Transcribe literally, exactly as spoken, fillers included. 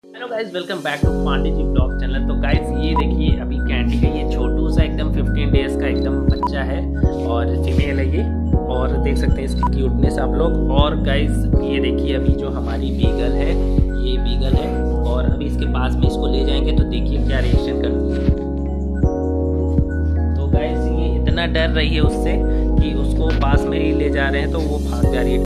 Hello guys, welcome back to Pandey ji blog channel. तो guys ये देखिए, अभी कैंडी का ये छोटू सा एकदम पंद्रह डेज का एकदम बच्चा है और फीमेल है ये, और देख सकते हैं इसकी क्यूटनेस आप लोग। और गाइस ये देखिए, अभी जो हमारी बीगल है, ये बीगल है और अभी इसके पास में इसको ले जाएंगे तो देखिए क्या रिएक्शन करती है। तो गाइस ये इतना डर रही है उससे कि उसको पास में ही ले जा रहे हैं तो वो भाग जा रही है।